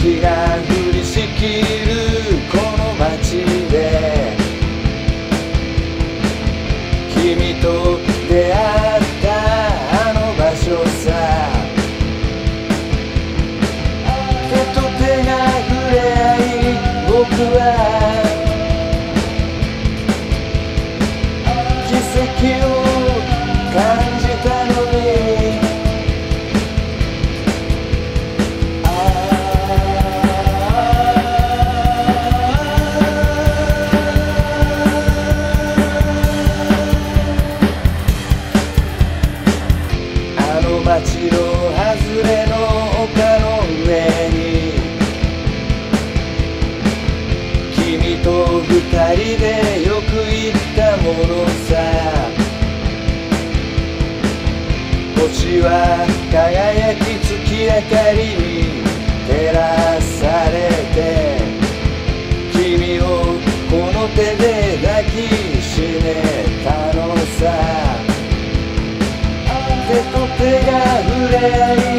雪が降りしきるこの街で君と出会ったあの場所さ、手と手が触れ合い僕は奇跡を感じたのに、あの街の外れの丘の上に君と二人でよく行ったものさ、星は輝き月明かりに照らされて君をこの手で抱きしめたのさ、手と手が触れ合い